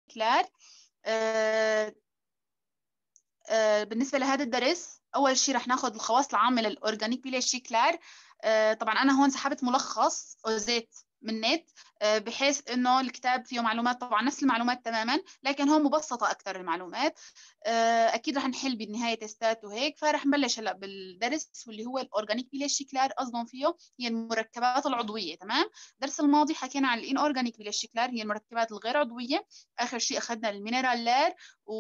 كلار. بالنسبة لهذا الدرس أول شيء رح ناخذ الخواص العامة للأورجانيك بيليشيكلار. طبعا أنا هون سحبت ملخص أو زيت من نت، بحيث إنه الكتاب فيه معلومات طبعا نفس المعلومات تماما، لكن هون مبسطة أكثر المعلومات. أكيد رح نحل بالنهاية تستات وهيك، فرح نبلش هلا بالدرس واللي هو الأورجانيك بيليشيكلار. قصدهم فيه هي المركبات العضوية. تمام. الدرس الماضي حكينا عن الإن أورجانيك بيليشيكلار، هي المركبات الغير عضوية. آخر شيء أخذنا المينرالار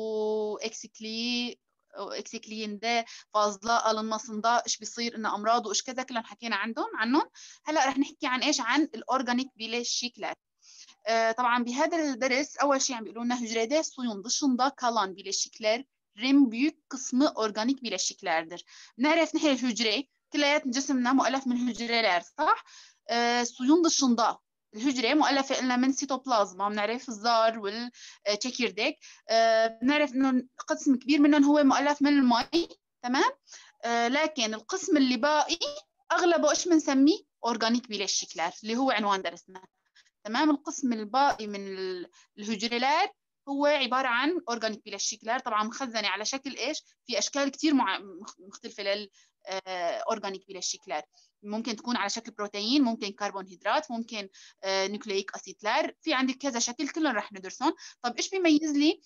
واكسكلين ده فاضلاء للنصن ده ايش بيصير انه امراض وايش كذا، كلهم حكينا عنهم. هلا رح نحكي عن ايش؟ عن الاورجانيك بيليشيكلار. طبعا بهذا الدرس اول شيء عم بيقولوا لنا hücrede suyun dışında kalan bileşiklerin büyük kısmı organik bileşiklerdir. بنعرف نحن الهجرة كليات جسمنا مؤلف من هجرات، صح؟ suyun dışında الهجرة مؤلفة لنا من سيتوبلازما، بنعرف الزار والتشيكيرديك. بنعرف انه قسم كبير منهم هو مؤلف من المي. تمام. لكن القسم اللي باقي اغلبه ايش بنسميه؟ اورجانيك بيليشيكلار، اللي هو عنوان درسنا. تمام. القسم الباقي من الهجرات هو عبارة عن أورجانيك بيلاشيكلار، طبعا مخزنة على شكل إيش؟ في أشكال كتير مختلفة للأورجانيك بيلاشيكلار. ممكن تكون على شكل بروتين، ممكن كربوهيدرات، ممكن نيوكليك أسيتلار، في عندك كذا شكل كلهم رح ندرسهم. طب إيش بيميز لي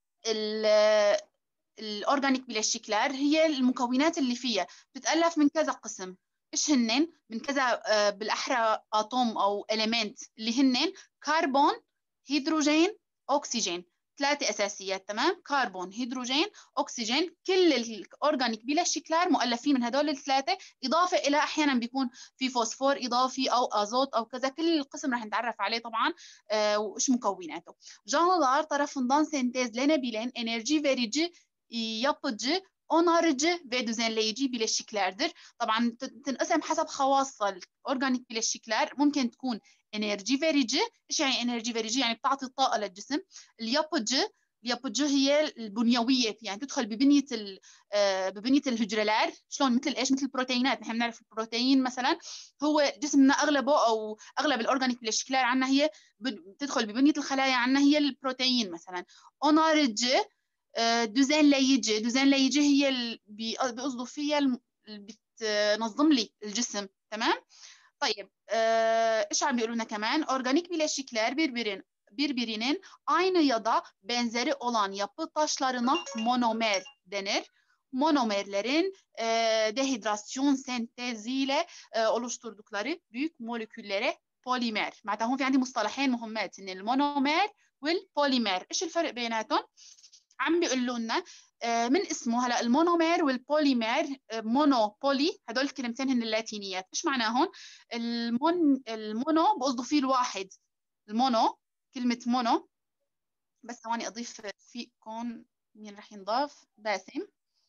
الأورجانيك بيلاشيكلار؟ هي المكونات اللي فيها بتتألف من كذا قسم. ايش هنن؟ من كذا بالاحرى اتوم او اليمنت، اللي هنن كربون، هيدروجين، اكسجين. ثلاثه اساسيات. تمام. كربون، هيدروجين، اكسجين. كل الاورجانيك بيلاشيكلار مؤلفين من هدول الثلاثه، اضافه الى احيانا بيكون في فوسفور اضافي او ازوت او كذا. كل القسم رح نتعرف عليه طبعا وايش مكوناته. Canlılar tarafından sentezlenebilen enerji verici, yapıcı, onarıcı ve düzenleyici bileşiklerdir. طبعا تنقسم حسب خواصها. الاورجانيك bileşikler ممكن تكون انرجي verici. ايش يعني انرجي verici؟ يعني بتعطي طاقه للجسم. اليابوجي هي البنيويه، يعني تدخل ببنيه الهجرلار. شلون؟ مثل ايش؟ مثل البروتينات. نحن بنعرف البروتين مثلا هو جسمنا اغلبه او اغلب الاورجانيك bileşikler عندنا هي بتدخل ببنيه الخلايا، عندنا هي البروتين مثلا. onarıcı düzenleyici هي اللي بيقصدوا فيها اللي بتنظم لي الجسم. تمام. طيب ايش عم بيقولوا لنا كمان؟ organik bileşikler birbirinin aynı ya da benzeri olan yapı taşlarına monomer denir. Monomerlerin dehidrasyon senteziyle oluşturdukları büyük moleküllere polimer. معناتها هون في عندي مصطلحين مهمات، ان المونومير والبوليمير. ايش الفرق بيناتهم؟ عم بيقولوا لنا من اسمه هلا المونومير والبوليمير. مونو بولي هدول الكلمتين هن اللاتينيات. ايش معناهم؟ المونو بقصدوا فيه الواحد. المونو، كلمة مونو. بس ثواني اضيف فيكم مين رح ينضاف؟ باسم.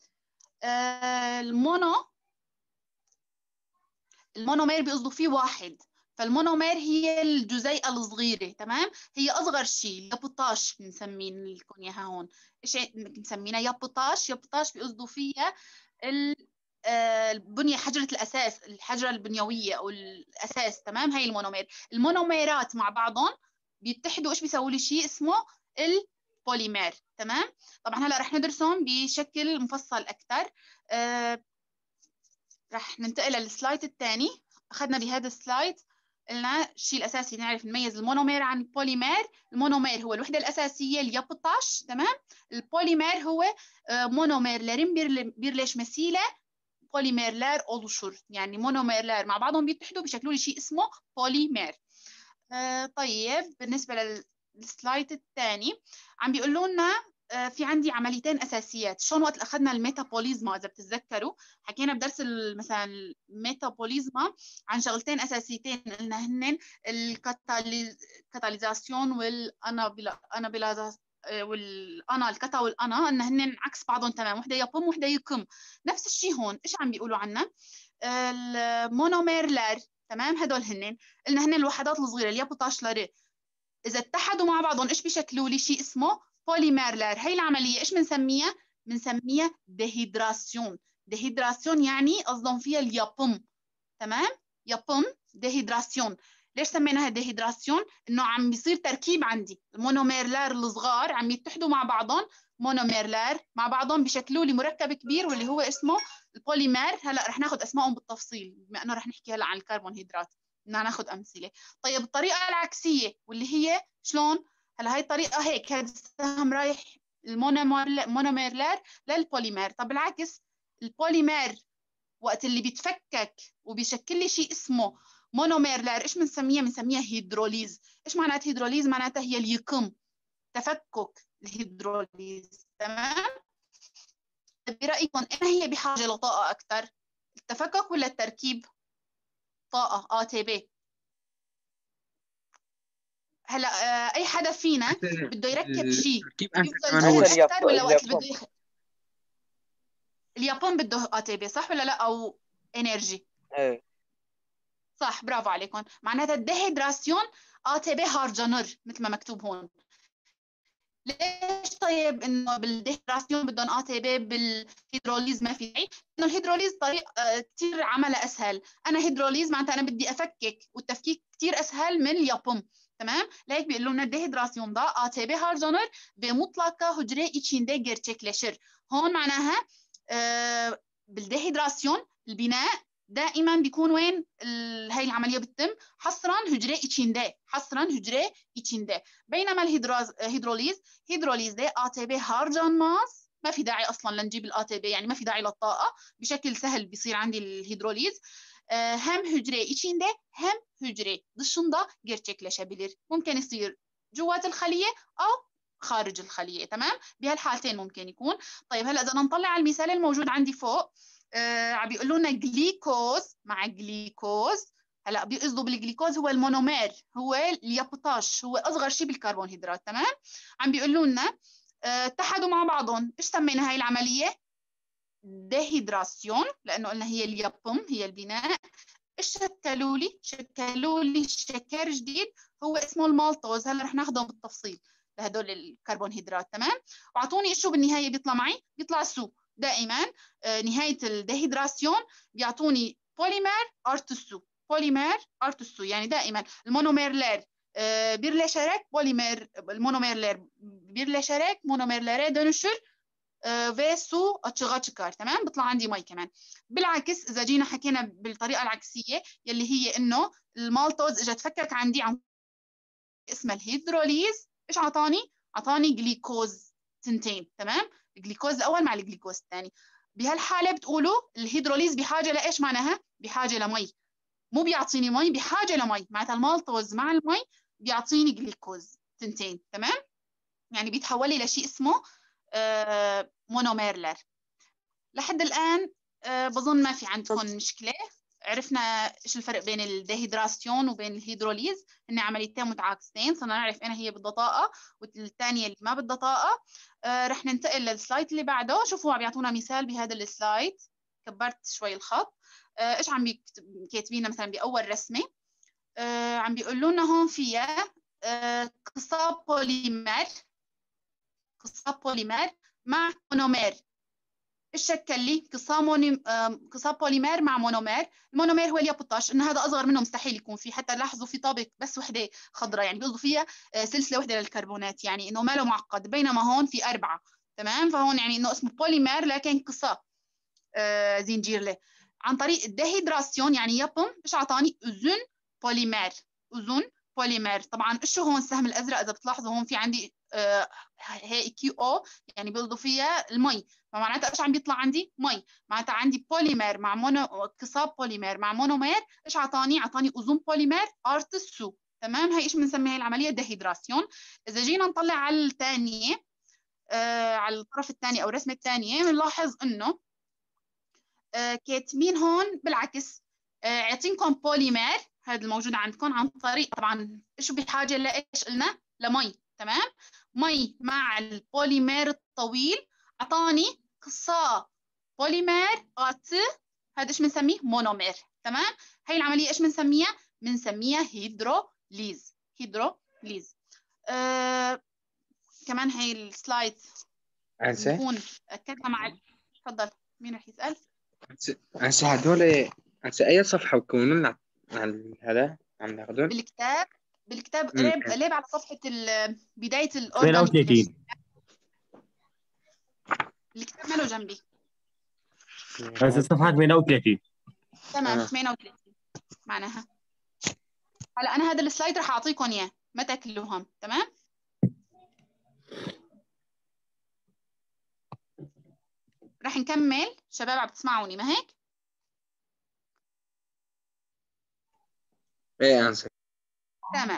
المونومير بيقصدوا فيه واحد. فالمونومير هي الجزيئة الصغيرة. تمام. هي أصغر شيء. يابوتاش بنسمين لكم إياها هون. إيش بنسمينا؟ يابوتاش. يابوتاش بيقصدوا فيها البنية، حجرة الأساس، الحجرة البنيوية أو الأساس. تمام. هي المونومير. المونوميرات مع بعضهم بيتحدوا إيش بيسووا لي؟ شيء اسمه البوليمير. تمام. طبعا هلا رح ندرسهم بشكل مفصل أكثر. رح ننتقل للسلايد الثاني. أخذنا بهذا السلايد قلنا الشيء الأساسي نعرف نميز المونومير عن البوليمير. المونومير هو الوحدة الأساسية اليابوتاش. تمام. البوليمير هو monomerlerin birleşmesiyle polimerler oluşur. يعني monomerler مع بعضهم بيتحدوا بيشكلوا لي شيء اسمه بوليمير. طيب بالنسبة للسلايد الثاني عم بيقولوا لنا في عندي عمليتين اساسيات. شلون وقت اخذنا الميتابوليزما اذا بتتذكروا حكينا بدرس مثلا الميتابوليزما عن شغلتين اساسيتين، قلنا هن الكاتاليزاسيون الكتا والانا، ان هن عكس بعضهم تمام. وحده يقم وحده يكم. نفس الشيء هون. ايش عم بيقولوا عنا؟ المونوميرلر. تمام. هدول هن قلنا هن الوحدات الصغيره اليابوتاشلر، اذا اتحدوا مع بعضهم ايش بيشكلوا لي؟ شيء اسمه بوليميرلر. هي العمليه ايش بنسميها؟ بنسميها ديهيدراسيون. ديهيدراسيون يعني قصدهم فيها اليابم. تمام. يابم ديهيدراسيون. ليش سميناها ديهيدراسيون؟ إنه عم بيصير تركيب عندي المونوميرلار الصغار عم يتحدوا مع بعضهم، مونوميرلار مع بعضهم بيشكلوا لي مركب كبير واللي هو اسمه البوليمر. هلا رح ناخذ اسمائهم بالتفصيل بما انه رح نحكي هلا عن الكربونهيدرات، بدنا ناخذ امثله. طيب الطريقه العكسيه واللي هي شلون؟ هلا هاي الطريقه هيك، هذا السهم رايح المونوميرلار للبوليمر. طب العكس، البوليمر وقت اللي بيتفكك وبيشكل لي شيء اسمه مونوميرلار، ايش بنسميها؟ بنسميها هيدروليز. ايش معنات هيدروليز؟ معناتها هي اليقم، تفكك الهيدروليز. تمام. برأيكم أين هي بحاجة لطاقة أكثر؟ التفكك ولا التركيب؟ طاقة ATP. هلا أي حدا فينا بده يركب شيء التركيب أنسى يفضل كمان هو جري أكثر ولا وقت اللي اليابان. بده اليابان بده ATP صح ولا لا؟ أو إنرجي؟ ايه صح، برافو عليكم. معناتها الديهيدراسيون ATP هارجنر مثل ما مكتوب هون. ليش طيب انه بالديهيدراسيون بدهم ATP بالهيدروليز ما في داعي؟ انه الهيدروليز طريق كثير عملها اسهل. انا هيدروليز معناتها انا بدي افكك، والتفكيك كثير اسهل من اليابم. تمام. لهيك بيقولوا لنا الديهيدراسيون ده ATP هارجنر بمطلقه هجره içinde gerçekleşir. هون معناها بالديهيدراسيون البناء دائما بيكون وين هاي العمليه بتتم؟ حصرا هجره içinde، حصرا هجره içinde. بينما هيدروليز دي ATP harcanmaz، ما في داعي اصلا لنجيب الATP، يعني ما في داعي للطاقه، بشكل سهل بيصير عندي الهيدروليز. hem hücre içinde hem hücre dışında gerçekleşebilir. ممكن يصير جوات الخليه او خارج الخليه. تمام. بهالحالتين ممكن يكون. طيب هلا اذا نطلع على المثال الموجود عندي فوق، عم بيقولوا لنا جليكوز مع جليكوز. هلا بيقصدوا بالجليكوز هو المونومير، هو اليابوتاش، هو اصغر شيء بالكربوهيدرات. تمام. عم بيقولوا لنا اتحدوا مع بعضهم. ايش سمينا هاي العمليه؟ ديهيدراسيون، لانه قلنا هي اليابم، هي البناء. ايش شكلوا لي شكر جديد هو اسمه المالتوز. هلا رح ناخذهم بالتفصيل لهدول الكربونهيدرات. تمام. واعطوني شو بالنهايه بيطلع معي؟ بيطلع سو. دائما نهايه الديهيدراسيون بيعطوني بوليمر ارتسو، بوليمر ارتسو. يعني دائما المونوميرلر birleşerek polimer monomerler birleşerek monomerlere dönüşür ve su açığa çıkar. تمام. بيطلع عندي مي كمان. بالعكس اذا جينا حكينا بالطريقه العكسيه يلي هي انه المالتوز اجى تفكك عندي عن اسمها الهيدروليز، ايش عطاني جليكوز تنتين. تمام. الجليكوز الاول مع الجليكوز الثاني. بهالحاله بتقولوا الهيدروليز بحاجه لايش؟ معناها بحاجه لمي، مو بيعطيني مي، بحاجه لمي. معناتها المالتوز مع المي بيعطيني جليكوز تنتين. تمام. يعني بيتحول لي لشيء اسمه مونوميرلر. لحد الآن بظن ما في عندكم مشكلة. عرفنا إيش الفرق بين الديهيدراسيون وبين الهيدروليز، هن عمليتين متعاكستين. صرنا نعرف أين هي بدها طاقة والثانية اللي ما بدها طاقة. رح ننتقل للسلايد اللي بعده. شوفوا عم يعطونا مثال بهذا السلايد. كبرت شوي الخط. إيش عم كاتبينها مثلا بأول رسمة؟ عم بيقولوا لنا هون فيها قصاب بوليمر مع مونومير. ايش شكل لي؟ قصاب بوليمر مع مونومير. المونومير هو اليابوتاش، ان هذا اصغر منه مستحيل يكون في. حتى لاحظوا في طابق بس وحده خضراء، يعني بيقصدوا فيها سلسله وحده للكربونات، يعني انه ما له معقد. بينما هون في 4. تمام. فهون يعني انه اسمه بوليمر لكن قصاب زنجير له. عن طريق الديهيدراسيون يعني يبم ايش اعطاني؟ اوزون بوليمر. اوزون بوليمر. طبعا شو هون السهم الازرق اذا بتلاحظوا هون في عندي هي كيو او، يعني بيقصدوا فيها المي. فمعناتها ايش عم بيطلع عندي؟ مي. معناتها عندي بوليمر مع قصاب بوليمر مع مونومير. ايش اعطاني؟ اعطاني اوزون بوليمر ارتسو. تمام. هي ايش بنسميها هي العمليه؟ ديهيدراسيون. اذا جينا نطلع على الثانيه على الطرف الثاني او الرسمه الثانيه بنلاحظ انه كاتبين هون بالعكس. عاطينكم بوليمر هذا الموجود عندكم عن طريق طبعا ايش بحاجه لايش قلنا؟ لمي. تمام. مي مع البوليمر الطويل اعطاني قصا بوليمر هذا ايش بنسميه؟ مونومير. تمام. هي العمليه ايش بنسميها؟ بنسميها هيدروليز. هيدروليز. كمان هي السلايد أنسى نكون اكدنا مع تفضل. مين رح يسال؟ أنسى هدول أنسى أي صفحة بكونوا لنا عن هذا؟ عم باخدهم بالكتاب قريب على صفحة بداية الأورجانيك 38. الكتاب ماله جنبي. هسه صفحة 38. تمام 38 معناها. هلا أنا هذا السلايد رح أعطيكم إياه ما تاكلوهم. تمام. رح نكمل شباب، عم تسمعوني ما هيك؟ ايه انسى. تمام.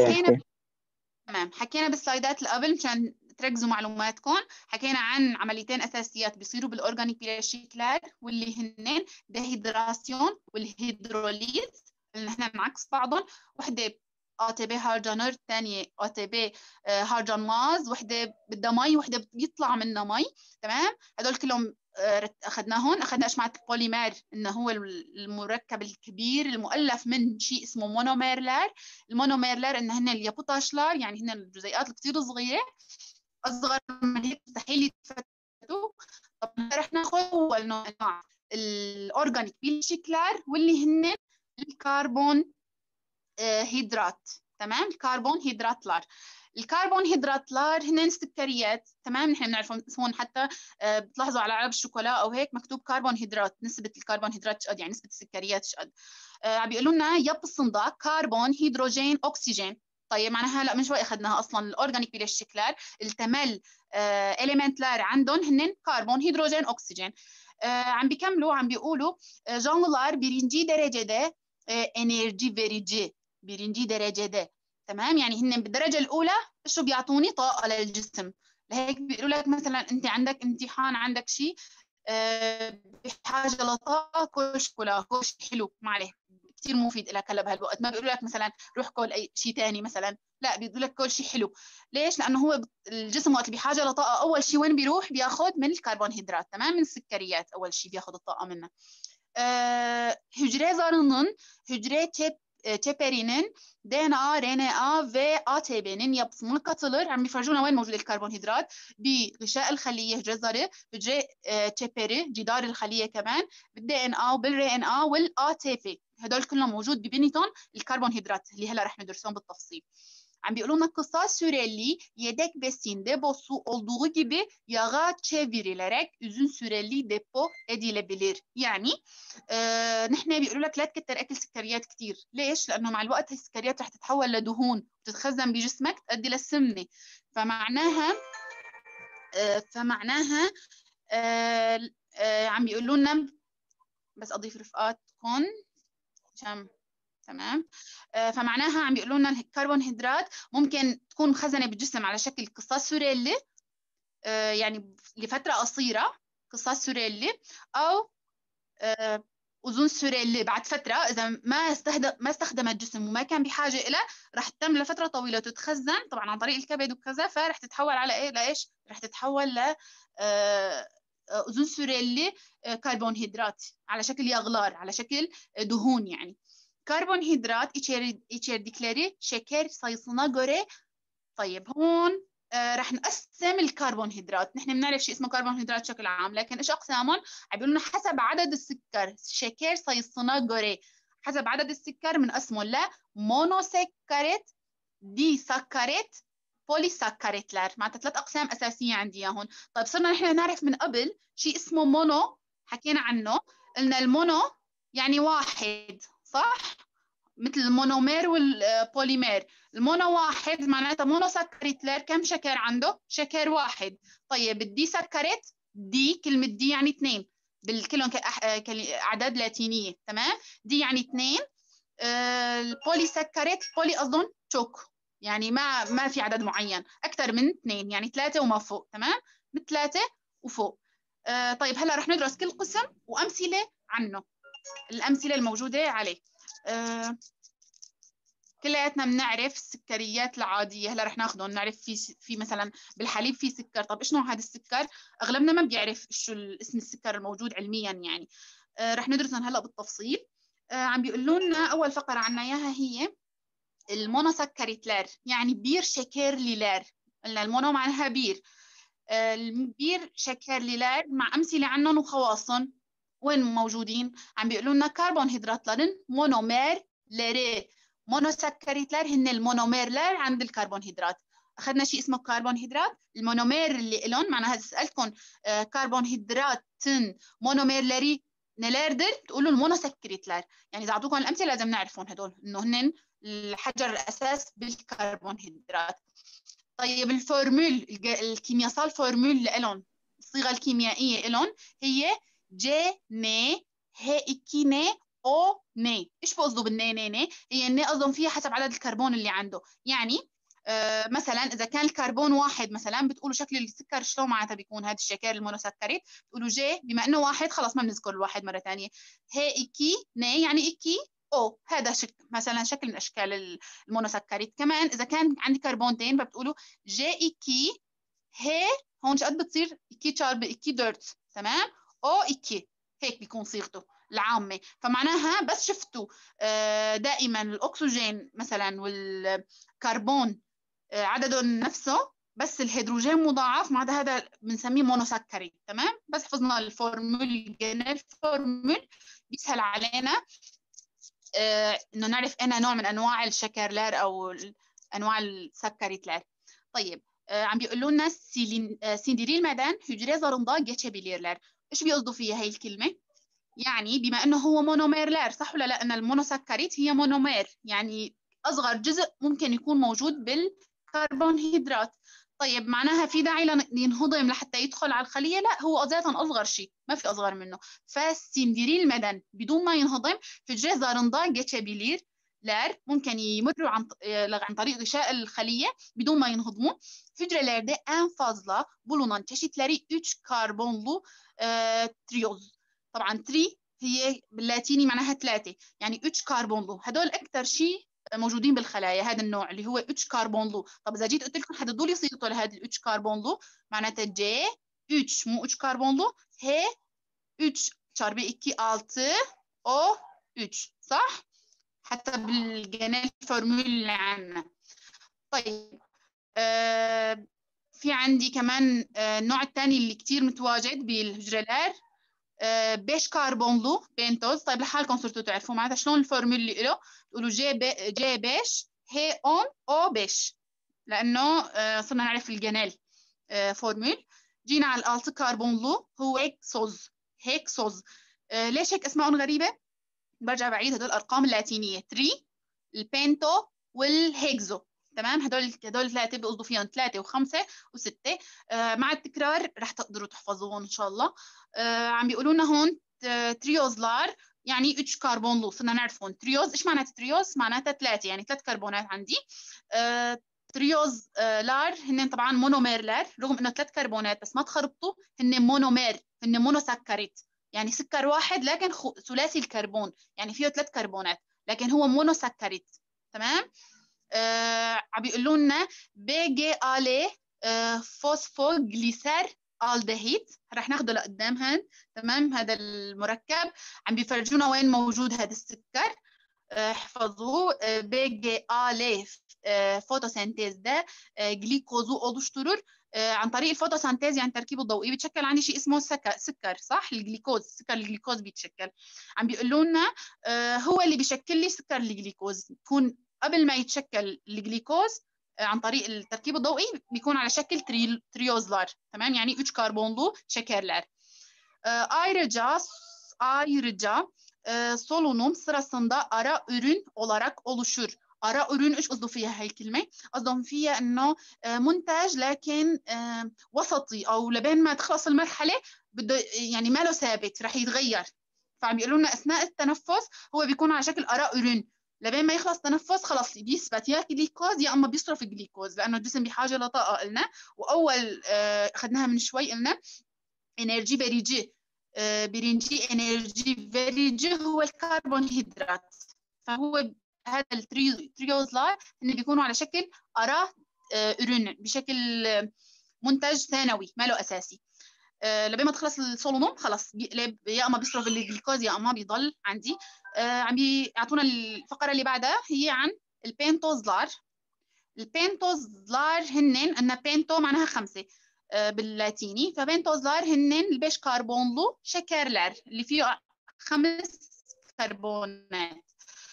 حكينا بالسلايدات اللي قبل مشان تركزوا معلوماتكم. حكينا عن عمليتين اساسيات بيصيروا بالاورجانيك بيلاشيكلار واللي هن ديهيدراسيون والهيدروليز اللي نحن بنعكس بعضهم. وحده ATP هيدروجينور، الثانيه ATP هيدروجيناز. وحده بدها مي وحده بيطلع منها مي. تمام. هدول كلهم اخذناهم. اخذنا ايش معنى البوليمر، انه هو المركب الكبير المؤلف من شيء اسمه مونوميرلر. المونوميرلر انه هن اليابوتاشلار، يعني هن الجزيئات الكثير صغيره، اصغر من هيك مستحيل يتفتتوا. طب رح ناخذ اول نوع الاورجانيك بيلاشيكلار واللي هن الكربون هيدرات. تمام. الكربون هيدرات لار هن السكريات. تمام. نحن بنعرفهم هون حتى بتلاحظوا على علب الشوكولا او هيك مكتوب كربون هيدرات، نسبه الكربون هيدرات شقد، يعني نسبه السكريات شقد. عم بيقولوا لنا يب الصندوق كربون هيدروجين اكسجين. طيب معناها هلا من شوي اخذناها اصلا الاورجانيك بيلاشيكلار التمل اليمنت لار عندهم هن كربون هيدروجين اكسجين. عم بيكملوا عم بيقولوا canlılar birinci derecede enerji verici. birinci derecede. تمام. يعني هن بالدرجه الاولى شو بيعطوني؟ طاقه للجسم. لهيك بيقولوا لك مثلا انت عندك امتحان، عندك شيء بحاجه لطاقه، كل شوكولا، كل شيء حلو ما عليه، كثير مفيد لك هلا بهالوقت. ما بيقولوا لك مثلا روح كل اي شيء ثاني مثلا، لا بيقولوا لك كل شيء حلو. ليش؟ لانه هو الجسم وقت اللي بحاجه لطاقه اول شيء وين بيروح؟ بياخذ من الكربوهيدرات. تمام. من السكريات اول شيء بياخذ الطاقه منها. hücre zarının, hücre çeperinin DNA, RNA ve ATP'nin yapısına katılır. عم بيفرجونا وين موجود الكربوهيدرات بغشاء الخلية، هجرة ذرة، هجرة تشيبري، جدار الخلية كمان، بالدي ان ا وبالري ان ا والATP. هدول كلهم موجود ببنيتهم الكربوهيدرات اللي هلا رح ندرسهم بالتفصيل. عم بيقولوا لنا kısa süreli yedek besin deposu olduğu gibi yağa çevrilerek uzun süreli depo edilebilir. يعني نحن بيقولوا لك لا تكتر اكل سكريات كثير. ليش؟ لانه مع الوقت السكريات رح تتحول لدهون وتتخزن بجسمك تؤدي للسمنه. فمعناها عم بيقولوا لنا بس اضيف رفقاتكم عشان تمام. فمعناها عم بيقولوا لنا الكربوهيدرات ممكن تكون مخزنه بالجسم على شكل قصاص سوريلي، يعني لفتره قصيره قصاص سوريلي، او uzun süreli بعد فتره اذا ما استخدم الجسم وما كان بحاجه إلى راح تتم لفتره طويله وتتخزن طبعا عن طريق الكبد وكذا، فرح تتحول على ايه؟ لايش؟ رح تتحول ل uzun süreli karbonhidrat على شكل يغلار، على شكل دهون. يعني karbonhidrat içerdikleri şeker sayısına göre. طيب هون رح نقسم الكربوهيدرات. نحن بنعرف شيء اسمه كربوهيدرات بشكل عام، لكن ايش اقسامهم؟ عم بيقولوا لنا حسب عدد السكر، شكر sayısına göre، حسب عدد السكر بنقسمه لمونوسكريت، دي سكريت، بولي سكريتلر. معناتها ثلاث اقسام اساسيه عندي هون. طيب صرنا نحن نعرف من قبل شيء اسمه مونو، حكينا عنه، قلنا المونو يعني واحد، صح؟ مثل المونومير والبوليمير. المونو واحد معناتها مونوسكريتلر كم شكر عنده؟ شكر واحد. طيب الدي سكريت، دي كلمة دي يعني اثنين بالكلهم أعداد لاتينية. تمام. دي يعني اثنين. البولي سكريت، بولي أظن تشوك، يعني ما في عدد معين، أكثر من اثنين يعني ثلاثة وما فوق. تمام. من ثلاثة وفوق. طيب هلا رح ندرس كل قسم وأمثلة عنه، الأمثلة الموجودة عليه. كلياتنا بنعرف السكريات العاديه. هلا رح ناخذهم نعرف في مثلا بالحليب في سكر. طب ايش نوع هذا السكر؟ اغلبنا ما بيعرف شو اسم السكر الموجود علميا يعني. رح ندرسهم هلا بالتفصيل. عم بيقولوا لنا اول فقره عنا اياها هي المونوسكريتلر، يعني بير شكر ليلار. قلنا المونو معناها بير، البير شكر ليلار مع امثله عنهم وخواصهم. وين موجودين؟ عم بيقولوا لنا كربوهيدرات لرن مونومير لري، مونوسكريتلر هن المونوميرلر عند الكربونهيدرات. اخذنا شيء اسمه كربونهيدرات، المونومير اللي لهم معناها هذا سالتكم كربونهيدرات مونوميرلري نلاردر تقولوا المونوسكريتلر، يعني اذا اعطوكم الامثله لازم نعرفون هدول انه هن الحجر الاساس بالكربونهيدرات. طيب الفورمول الكيمياء فورمول لهم، الصيغه الكيميائيه لهم هي جي ني هي إكي ني او ني. ايش بقصدوا بالني ني ني؟ هي الني قصدهم فيها حسب عدد الكربون اللي عنده، يعني مثلا اذا كان الكربون واحد مثلا بتقولوا شكل السكر شلون معناتها بيكون هذا الشكل المونوسكريت، بتقولوا جي بما انه واحد خلص ما بنذكر الواحد مره ثانيه، هي إكي ني يعني إكي او، هذا مثلا شكل من اشكال المونوسكريت. كمان اذا كان عندي كربونتين فبتقولوا جي إكي هي، هون شقد بتصير إكي شارب إكي ديرت، تمام، او إكي، هيك بيكون صيغته العامة. فمعناها بس شفتوا دائما الأكسجين مثلا والكربون عددهم نفسه، بس الهيدروجين مضاعف، مع هذا بنسميه مونوسكري، تمام. بس حفظنا الفورمول، الفورمول بيسهل علينا انه نعرف انا نوع من انواع الشكرلار او انواع السكريتلار. طيب عم بيقولوا لنا سيندريل مدن هجري زرندا geçebilirler. ايش بيقصدوا فيها هي الكلمه؟ يعني بما انه هو مونوميرلار، صح ولا لا؟ ان المونوسكريت هي مونومير، يعني اصغر جزء ممكن يكون موجود بالكربونهيدرات. طيب معناها في داعي ينهضم لحتى يدخل على الخليه؟ لا، هو ذاتا اصغر شيء، ما في اصغر منه. فالسندريل مدن بدون ما ينهضم في جزارندا geçebilir لار، ممكن يمروا عن طريق غشاء الخليه بدون ما ينهضموا. Hücrelerde en fazla bulunan çeşitleri 3 karbonlu trioz. طبعا تري هي باللاتيني معناها ثلاثة، يعني اتش كربونلو، هدول أكثر شيء موجودين بالخلايا، هذا النوع اللي هو اتش كربونلو. طب إذا جيت قلت لكم حددوا لي صيغته لهذا الاتش كربونلو، معناتها جي اتش مو اتش كربونلو، هي اتش çarpı 2 6 او اتش، صح؟ حتى بالجنال فورمول اللي عندنا. طيب في عندي كمان النوع الثاني اللي كثير متواجد بالهجرلار 5 كربونلو بنتوز. طيب لحالكم صرتوا تعرفوا معناتها شلون الفورمول اللي له، تقولوا جي 5 هي اون او 5، لانه صرنا نعرف الجنال فورمول. جينا على الالت كربونلو هو هيكسوز، هيكسوز. ليش هيك اسمائهم غريبه؟ برجع بعيد، هدول الارقام اللاتينيه، 3 البنتو والهيكزو، تمام. هدول ثلاثه بيقصدوا فيهم 3 و5 و6. مع التكرار رح تقدروا تحفظوهم ان شاء الله. عم بيقولوا لنا هون تريوزلار يعني اتش كربونلو، صرنا نعرفون تريوز. ايش معناتها تريوز؟ معناتها ثلاثه، يعني 3 كربونات عندي. تريوز لار هن طبعا مونوميرلار، رغم انه 3 كربونات، بس ما تخربطوا، هن مونومير، هن مونوسكريت، يعني سكر واحد لكن ثلاثي الكربون، يعني فيه 3 كربونات لكن هو مونوسكريت، تمام. عم بيقولوا لنا بي جي الي فوسفوغليسير الدهيد، رح ناخده لقدام هون، تمام. هذا المركب عم بيفرجونا وين موجود هذا السكر، احفظوه. بي جي الي فوتوسينتيز ده جليكوزو oluşturur عن طريق الفوتوسينتيز، يعني التركيب الضوئي بيتشكل عندي شيء اسمه سكر، صح؟ الجليكوز، سكر الجليكوز بيتشكل. عم بيقولوا لنا هو اللي بيشكل لي سكر الجليكوز، بيكون قبل ما يتشكل الجليكوز عن طريق التركيب الضوئي بيكون على شكل تريوزلار، تمام، يعني 3 karbonlu şekerler. Ayrıca solunum sırasında ara ürün olarak oluşur. ara ürün ايش قصده فيها هاي الكلمه؟ قصدهم فيها انه منتج لكن وسطي، او لبين ما تخلص المرحله بده يعني ما له ثابت، رح يتغير. فعم بيقولوا لنا اثناء التنفس هو بيكون على شكل ara ürün، لبين ما يخلص تنفس خلص بيثبت يا جليكوز يا اما بيصرف الجليكوز، لانه الجسم بحاجه لطاقه قلنا. واول اخذناها من شوي قلنا enerji verici، birinci enerji verici هو الكربونهيدرات. فهو هذا التريوزلار هن بيكونوا على شكل أرا ürün، بشكل منتج ثانوي ما له أساسي. لبين ما تخلص السولونوم خلص بيقلب، يا اما بيصرف الجليكوز يا اما بيضل عندي. عم بيعطونا الفقره اللي بعدها هي عن البنتوزلار. البنتوزلار هن ان بنتو معناها 5 باللاتيني، فبنتوزلار هن البيش كربونلو شكرلر اللي فيه 5 كربونات.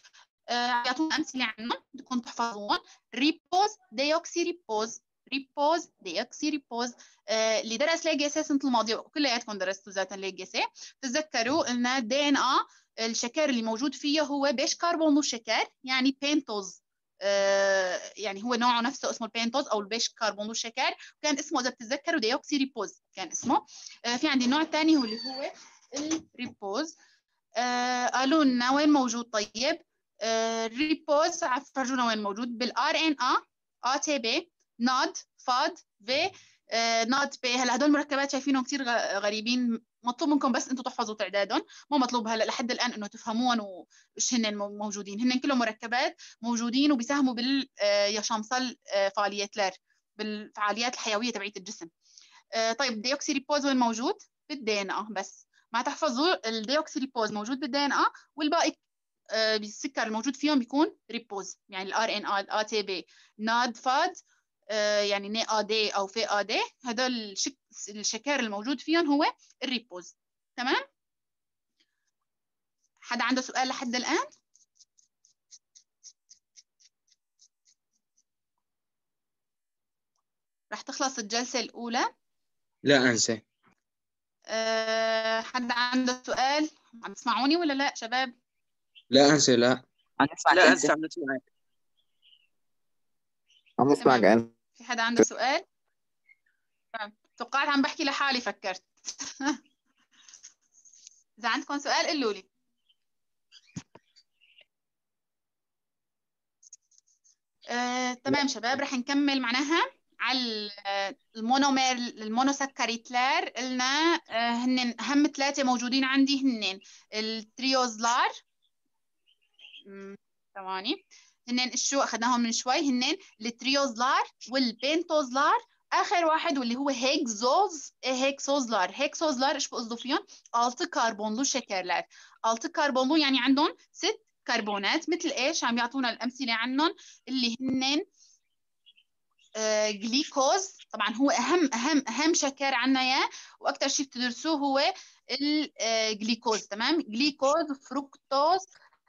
يعطونا أمثلة عنهم بدكم تحفظوهم. ريبوز ديوكسي ريبوز، ريبوز ديوكسي ريبوز. اللي درس لاجيسي السنة الماضية وكلياتكم درستوا ذاتا لاجيسي، تتذكروا إن الدي إن إيه الشكر اللي موجود فيه هو بيش كربون شكر، يعني بينتوز. يعني هو نوعه نفسه اسمه البينتوز او البيش كربون شكر، كان اسمه اذا بتتذكروا ديوكسي ريبوز كان اسمه. في عندي نوع ثاني هو اللي هو الريبوز. قالوا لنا وين موجود؟ طيب الريبوز فرجونا وين موجود بالار ان ا تي بي نود فاد في نود بي. هلا هدول المركبات شايفينهم كثير غريبين، مطلوب منكم بس انتم تحفظوا تعدادهم، مو مطلوب هلا لحد الان انه تفهموهم وايش هن موجودين. هن كلهم مركبات موجودين وبيساهموا بال يا شامسل فعاليات بالفعاليات الحيويه تبعت الجسم. طيب الديوكسي ريبوز وين موجود؟ بالدي ان ا. بس ما تحفظوا الديوكسي ريبوز موجود بالدي ان ا، والباقي بالسكر الموجود فيهم بيكون ريبوز، يعني الار ان ا تي بي ناد فاد يعني ني ا دي او في ا دي، هذول الشكر الموجود فيهم هو الريبوز. تمام؟ حدا عنده سؤال لحد الان؟ رح تخلص الجلسة الأولى. لا أنسى. حد عنده سؤال؟ عم تسمعوني ولا لا شباب؟ لا أنسى. لا عم نسمعك لا أنت. أنسى، عم نسمعك. عم نسمعك تمام. أنت. في حدا عنده سؤال؟ تمام. توقعت عم بحكي لحالي فكرت. إذا عندكم سؤال قولوا لي. تمام شباب، رح نكمل معناها على المونومير المونوسكريتلار. قلنا هن أهم ثلاثة موجودين عندي، هن التريوزلار. ثواني، هن شو أخذناهم من شوي، هن التريوزلار والبنتوزلار. آخر واحد واللي هو هيكسوزلار. هيكسوزلار إيش بقصدوا فيهم؟ 6 كربونلو شكرلار. 6 كربونلو يعني عندهم 6 كربونات، مثل إيش؟ عم يعطونا الأمثلة عنهم اللي هن جليكوز. طبعا هو أهم شكر عنا إياه، وأكثر شيء بتدرسوه هو الجليكوز. تمام؟ جليكوز، فركتوز،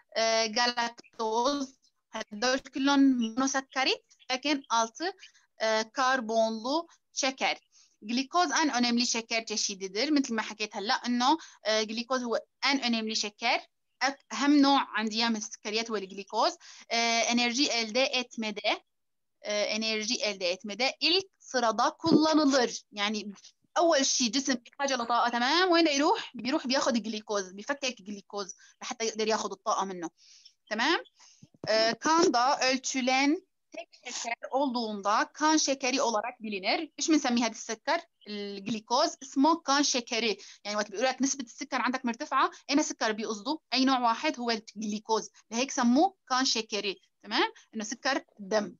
جلاكتوز، هدول كلهم مونوسكريت لكن 6 كربونلو شكر. جليكوز ان انيملي شكر تشيددر، مثل ما حكيت هلا انه جليكوز هو ان انيملي شكر. اهم نوع عندي من السكريات هو الجليكوز. انرجي ال دي اتمدى، انرجي ال دي اتمدى الك صردا كلها، يعني اول شيء جسم بحاجه لطاقه. تمام؟ وين بيروح بياخذ الجليكوز، بيفكك الجليكوز لحتى يقدر ياخذ الطاقه منه. Tamam. Kanda ölçülen tek şeker olduğunda kan şekeri olarak bilinir. ايش بنسمي هذا السكر؟ الجليكوز اسمه كان شكري. يعني وقت بيقول لك نسبة السكر عندك مرتفعة، أي سكر بيقصدوا؟ أي نوع واحد؟ هو الجليكوز، لهيك سموه كان شكري. تمام؟ إنه سكر الدم.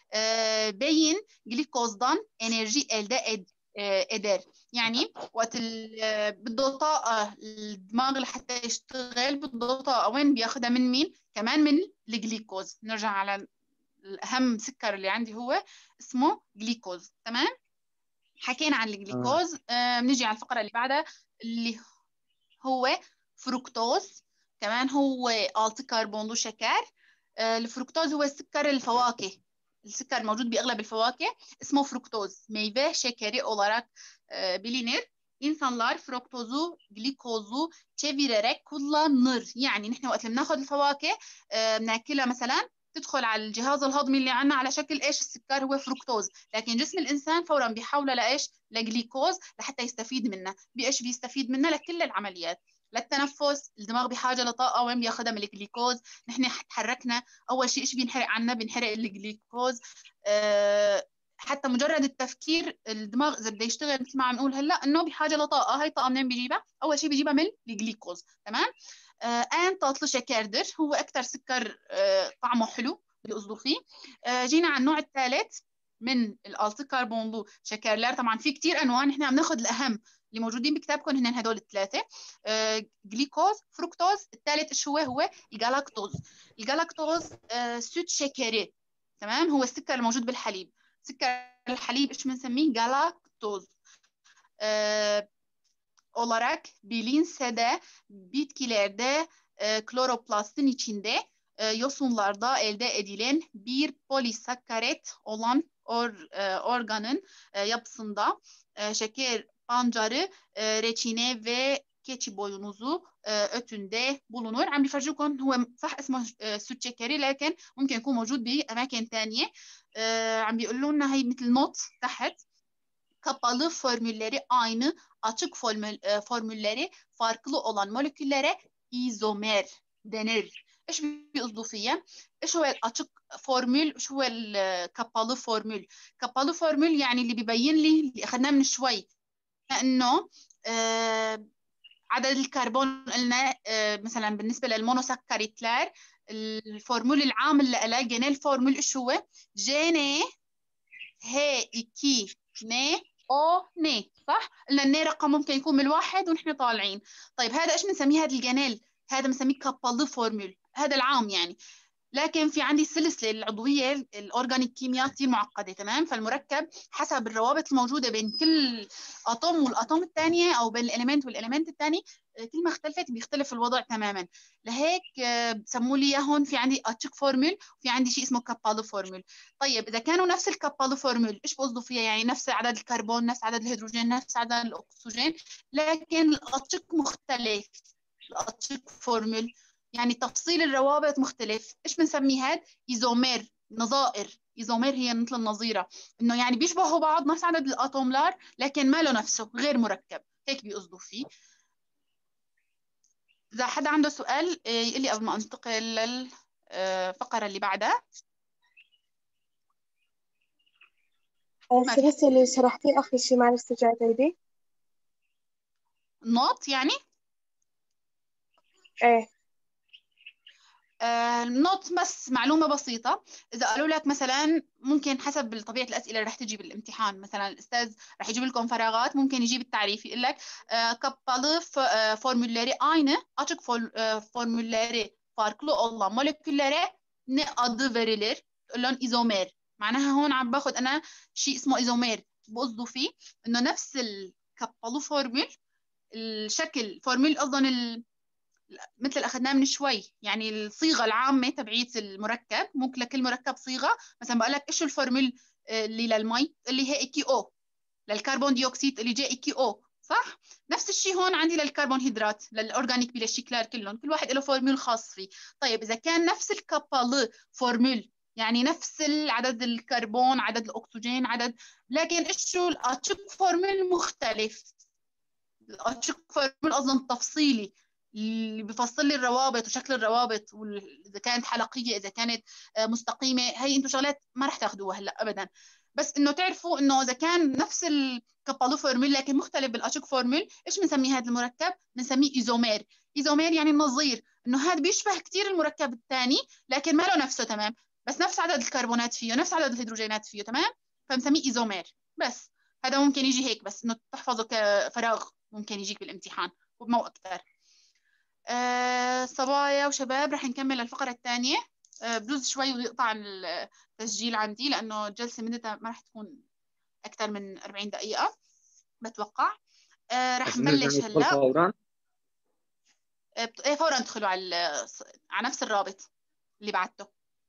بين جليكوزdan enerji elde eder. يعني وقت بده طاقة الدماغ لحتى يشتغل، بده طاقة وين بياخدها؟ من مين؟ كمان من الجليكوز. نرجع على الأهم سكر اللي عندي هو اسمه جليكوز. تمام؟ حكينا عن الجليكوز. بنيجي على الفقرة اللي بعدها اللي هو فركتوز. كمان هو كربون شكر. الفركتوز هو سكر الفواكه، السكر الموجود بأغلب الفواكه اسمه فركتوز. meyve şekeri olarak bilinir. İnsanlar fruktozu glikozu çevirerek kullanır. يعني نحن وقت اللي بناخذ الفواكه بناكلها مثلا، تدخل على الجهاز الهضمي اللي عندنا على شكل ايش؟ السكر هو فركتوز، لكن جسم الانسان فورا بيحولها لايش؟ لجليكوز لحتى يستفيد منها. بايش بيستفيد منها؟ لكل العمليات، للتنفس، الدماغ بحاجه لطاقه وين بياخذها؟ من الجليكوز. نحن تحركنا اول شيء ايش بينحرق عنا؟ بينحرق الجليكوز. حتى مجرد التفكير الدماغ اذا بده يشتغل مثل ما عم نقول هلا انه بحاجه لطاقه، هاي الطاقه منين بيجيبها؟ اول شيء بيجيبها من الجليكوز. تمام؟ ان tatlı şekerdir، هو اكثر سكر طعمه حلو اللي قصدوا فيه. جينا على النوع الثالث من الالتي كربونلو شكرلار. طبعا في كثير انواع، نحن عم ناخذ الاهم اللي موجودين بكتابكم، هن هدول الثلاثه: جليكوز، فركتوز، الثالث ايش هو؟ هو الجلاكتوز. الجلاكتوز süt şekeri. تمام؟ هو السكر الموجود بالحليب. سكر الحليب ايش بنسميه؟ جلاكتوز. olarak bilinse de bitkilerde kloroplastin içinde yosunlarda elde edilen bir polisakkarit olan organın yapısında şeker pancarı, reçine ve keçi boynuzu ötünde bulunur. عم بيفرجوكم هو صح اسمه سود شكري لكن ممكن يكون موجود بأماكن تانية. عم بيقولوا لنا هي مثل نوت تحت. Kapalı formülleri aynı, açık formülleri farklı olan moleküllere izomer denir. ايش بيقصدوا فيها؟ ايش هو الaçık فورمول؟ شو هو الكابالو فورمول؟ كابالو فورمول يعني اللي بيبين لي اللي اخذناه من شوي انه عدد الكربون قلنا مثلا بالنسبه للمونوسكريتلار الفورمول العام اللي قالها جينيل فورمول ايش هو؟ جيني هي 2 ن او ن صح؟ قلنا الن رقم ممكن يكون من الواحد ونحن طالعين. طيب هذا ايش بنسميه؟ هذا الجنال هذا بنسميه كابالو فورمول، هذا العام يعني. لكن في عندي السلسله العضويه الاورجانيك كيمياء كثير معقده، تمام؟ فالمركب حسب الروابط الموجوده بين كل اتوم والاتوم الثانيه او بين الاليمنت والاليمنت الثاني كل ما اختلفت بيختلف الوضع تماما. لهيك بسموا لي هون في عندي اتشيك فورمول وفي عندي شيء اسمه كابالو فورمول. طيب اذا كانوا نفس الكابالو فورمول ايش بقصدوا فيها؟ يعني نفس عدد الكربون، نفس عدد الهيدروجين، نفس عدد الاكسجين، لكن الاتشيك مختلف. الاتشيك فورمول يعني تفصيل الروابط مختلف. ايش بنسميه هاد؟ ايزومير، نظائر. ايزومير هي مثل النظيره، انه يعني بيشبهوا بعض، نفس عدد الاتوملار لكن ما له نفسه، غير مركب، هيك بيقصدوا فيه. اذا حدا عنده سؤال يقول لي قبل ما انتقل للفقره اللي بعدها. السلسلة اللي شرحتيه آخر شيء معلش ترجعي تعيدي؟ النوت يعني؟ إيه. النوت بس معلومة بسيطة. إذا قالوا لك مثلا ممكن حسب طبيعة الأسئلة اللي رح تجي بالامتحان، مثلا الأستاذ رح يجيب لكم فراغات، ممكن يجيب التعريف يقول لك kapalı formülleri aynı, açık formülleri farklı olan moleküllere ne adı verilir؟ تقول لهم إيزومير. معناها هون عم باخذ أنا شيء اسمه إيزومير، بقصدوا فيه إنه نفس الكابالو فورمول، الشكل فورمول أصلا مثل اللي اخذناه من شوي، يعني الصيغه العامه تبعيت المركب. ممكن لكل مركب صيغه، مثلا بقول لك ايش الفورمول اللي للمي اللي هي كي او، للكربون ديوكسيد اللي جاي كي او، صح؟ نفس الشيء هون عندي للكربون هيدرات، للاورجانيك بيلاشيكلار كلهم، كل واحد له فورمول خاص فيه. طيب اذا كان نفس الكابال فورمول يعني نفس عدد الكربون، عدد الاكسجين، عدد، لكن ايش شو الاتشيك فورمول مختلف. الاتشيك فورمول اصلا تفصيلي اللي بيفصل لي الروابط وشكل الروابط، واذا كانت حلقيه، اذا كانت مستقيمه. هي انتم شغلات ما رح تاخذوها هلا ابدا، بس انه تعرفوا انه اذا كان نفس الكابالو فورمول لكن مختلف بالاتشيك فورمول، ايش بنسميه هذا المركب؟ بنسميه ايزومير. ايزومير يعني النظير، انه هذا بيشبه كثير المركب الثاني لكن ما له نفسه، تمام؟ بس نفس عدد الكربونات فيه، نفس عدد الهيدروجينات فيه، تمام؟ فبنسميه ايزومير. بس هذا ممكن يجي هيك بس انه تحفظه كفراغ، ممكن يجيك بالامتحان وبمو اكثر. صبايا وشباب رح نكمل الفقرة الثانية. بجوز شوي ويقطع التسجيل عندي لأنه الجلسة مدتها ما رح تكون أكثر من 40 دقيقة بتوقع. رح نبلش هلا. فورا؟ ايه فورا ادخلوا على نفس الرابط اللي بعته.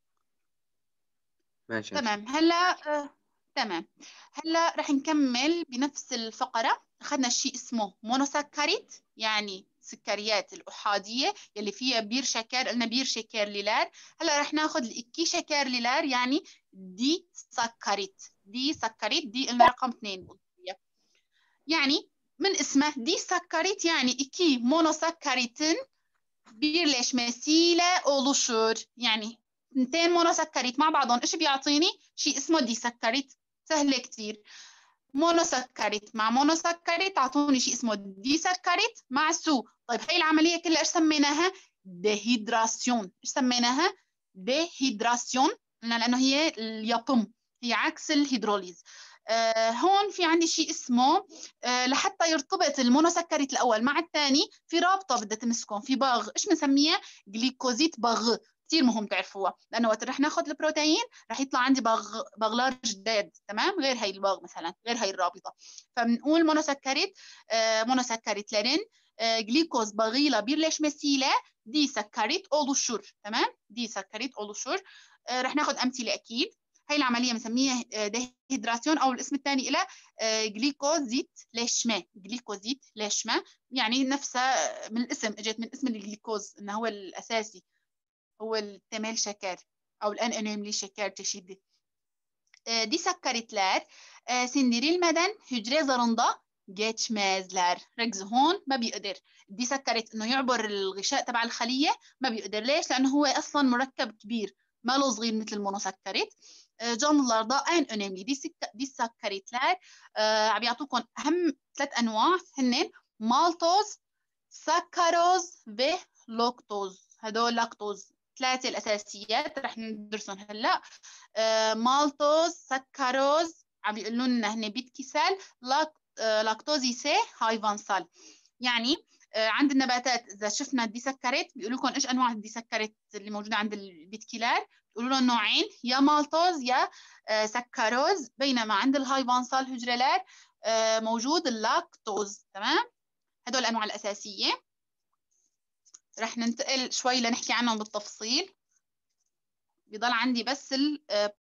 ماشي. تمام. هلا تمام. هلا رح نكمل بنفس الفقرة. أخذنا شيء اسمه مونوساكاريت، يعني سكريات الأحادية يلي فيها بير شكر، قلنا بير شكر ليلار. هلا رح ناخذ الإكي شكر ليلار يعني دي سكريت. دي سكريت دي قلنا رقم 2 يعني من اسمه دي سكريت يعني إكي مونوساكاريتين birleşmesiyle oluşur. يعني 2 مونوسكريت مع بعضهم ايش بيعطيني؟ شيء اسمه ديسكريت. سهله كثير. مونوسكريت مع مونوسكريت اعطوني شيء اسمه ديسكريت مع سو. طيب هي العمليه كلها ايش سميناها؟ ديهيدراسيون. ايش سميناها؟ ديهيدراسيون، لانه هي اليطم، هي عكس الهيدروليز. هون في عندي شيء اسمه لحتى يرتبط المونوسكريت الاول مع الثاني في رابطه بدها تمسكهم، في باغ. ايش بنسميها؟ جليكوزيت باغ. كثير مهم تعرفوها لانه وقت رح ناخذ البروتين رح يطلع عندي باغلار جداد، تمام؟ غير هي الباغ مثلا، غير هي الرابطه. فبنقول مونوسكريت مونوسكريت لارين glikoz bağıyla birleşmesiyle disakkarit oluşur. تمام؟ disakkarit oluşur. رح ناخذ أمثلة أكيد. هاي العملية بنسميها ديهيدراسيون أو الاسم الثاني إلى جليكوزيتليشمة. جليكوزيتليشمة يعني نفسها من الاسم، اجت من اسم الجليكوز إنه هو الأساسي، هو التمال şeker أو en önemli şeker çeşidi. Disakkaritler sindirilmeden hücre zarında geçmezler. ركزوا هون ما بيقدر الديسكريت انه يعبر الغشاء تبع الخليه، ما بيقدر. ليش؟ لانه هو اصلا مركب كبير، ما له صغير مثل المونوسكريت. canlılarda en önemli disakkaritler عم بيعطوكم اهم 3 انواع هن مالتوز، سكروز ولوكتوز. هدول لاكتوز 3 الاساسيات رح ندرسهم هلا. مالتوز، سكروز عم بيقولوا لنا هن بيتكسل، لاكتوز يسي هايفانسال. يعني عند النباتات اذا شفنا الديسكريت بيقولوا لكم ايش انواع الديسكريت اللي موجوده عند البيتكيلار، بيقولوا لهم نوعين، يا مالتوز يا سكروز. بينما عند الهايفانسال هجرلات موجود اللاكتوز. تمام؟ هدول الانواع الاساسيه. رح ننتقل شوي لنحكي عنهم بالتفصيل. بيضل عندي بس